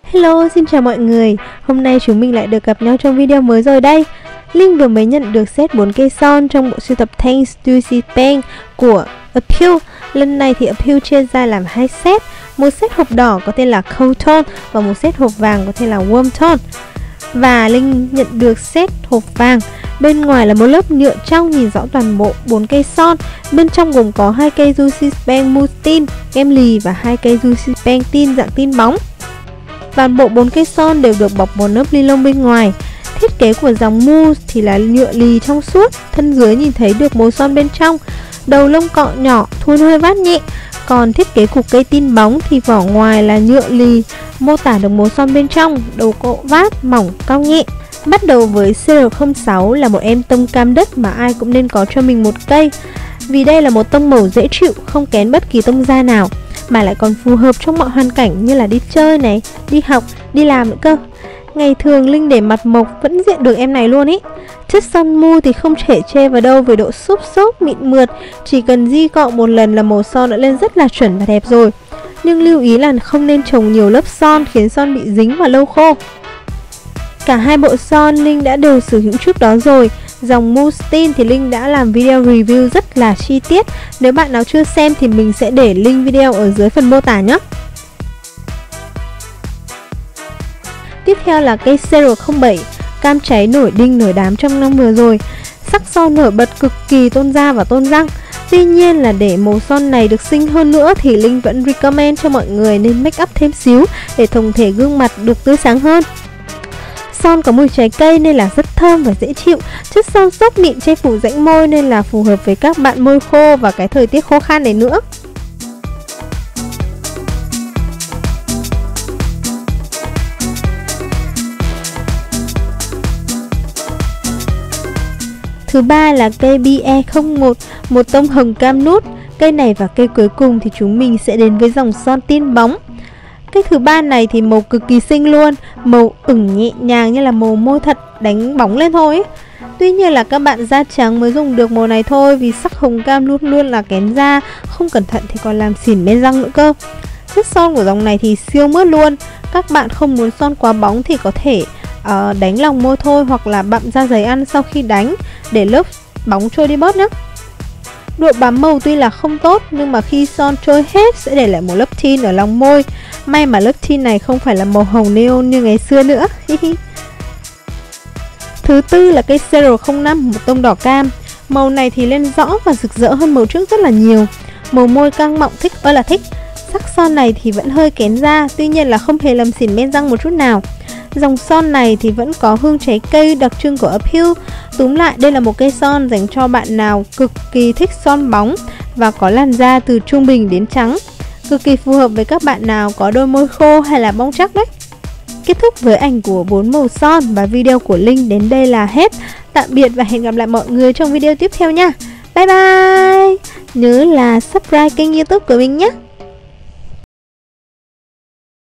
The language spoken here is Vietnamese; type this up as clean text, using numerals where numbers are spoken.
Hello, xin chào mọi người. Hôm nay chúng mình lại được gặp nhau trong video mới rồi đây. Linh vừa mới nhận được set 4 cây son trong bộ sưu tập Thanks Juicy Pen của Appeal. Lần này thì Appeal chia ra làm 2 set. Một set hộp đỏ có tên là Cold Tone và một set hộp vàng có tên là Warm Tone. Và Linh nhận được set hộp vàng. Bên ngoài là một lớp nhựa trong nhìn rõ toàn bộ 4 cây son. Bên trong gồm có 2 cây Juicy Pen Mousse Tin kem lì và 2 cây Juicy Pen tin dạng tin bóng. Toàn bộ 4 cây son đều được bọc một lớp ni lông bên ngoài. Thiết kế của dòng mousse thì là nhựa lì trong suốt, thân dưới nhìn thấy được màu son bên trong. Đầu lông cọ nhỏ, thuôn hơi vát nhẹ. Còn thiết kế của cây tin bóng thì vỏ ngoài là nhựa lì, mô tả được màu son bên trong, đầu cọ vát, mỏng, cong nhẹ. Bắt đầu với CR06 là một em tông cam đất mà ai cũng nên có cho mình một cây. Vì đây là một tông màu dễ chịu, không kén bất kỳ tông da nào, mà lại còn phù hợp trong mọi hoàn cảnh như là đi chơi này, đi học, đi làm nữa cơ. Ngày thường Linh để mặt mộc vẫn diện được em này luôn ý. Chất son mu thì không thể chê vào đâu với độ xốp xốp mịn mượt, chỉ cần di cọ một lần là màu son đã lên rất là chuẩn và đẹp rồi. Nhưng lưu ý là không nên trồng nhiều lớp son khiến son bị dính và lâu khô. Cả hai bộ son Linh đã đều sở hữu trước đó rồi. Dòng Mousse Tin thì Linh đã làm video review rất là chi tiết. Nếu bạn nào chưa xem thì mình sẽ để link video ở dưới phần mô tả nhé. Tiếp theo là cây CR07, cam cháy nổi đinh nổi đám trong năm vừa rồi. Sắc son nổi bật cực kỳ tôn da và tôn răng. Tuy nhiên là để màu son này được xinh hơn nữa thì Linh vẫn recommend cho mọi người nên make up thêm xíu để tổng thể gương mặt được tươi sáng hơn. Son có mùi trái cây nên là rất thơm và dễ chịu. Chất son xốp mịn che phủ rãnh môi nên là phù hợp với các bạn môi khô và cái thời tiết khô khan này nữa. Thứ ba là cây BE01, một tông hồng cam nút. Cây này và cây cuối cùng thì chúng mình sẽ đến với dòng son tin bóng. Cây thứ ba này thì màu cực kỳ xinh luôn, màu ửng nhẹ nhàng như là màu môi thật đánh bóng lên thôi ấy. Tuy nhiên là các bạn da trắng mới dùng được màu này thôi, vì sắc hồng cam luôn luôn là kén da, không cẩn thận thì còn làm xỉn bên răng nữa cơ. Chất son của dòng này thì siêu mướt luôn. Các bạn không muốn son quá bóng thì có thể đánh lòng môi thôi, hoặc là bặm da giấy ăn sau khi đánh để lớp bóng trôi đi bớt nhé. Độ bám màu tuy là không tốt nhưng mà khi son trôi hết sẽ để lại một lớp tin ở lòng môi. May mà lớp tin này không phải là màu hồng neon như ngày xưa nữa. Thứ tư là cây CR05, một tông đỏ cam. Màu này thì lên rõ và rực rỡ hơn màu trước rất là nhiều. Màu môi căng mọng thích ơi là thích. Sắc son này thì vẫn hơi kén da, tuy nhiên là không hề làm xỉn men răng một chút nào. Dòng son này thì vẫn có hương trái cây đặc trưng của Appeal. Túm lại, đây là một cây son dành cho bạn nào cực kỳ thích son bóng và có làn da từ trung bình đến trắng. Cực kỳ phù hợp với các bạn nào có đôi môi khô hay là bong trắc đấy. Kết thúc với ảnh của 4 màu son và video của Linh đến đây là hết. Tạm biệt và hẹn gặp lại mọi người trong video tiếp theo nha. Bye bye. Nhớ là subscribe kênh YouTube của mình nhé.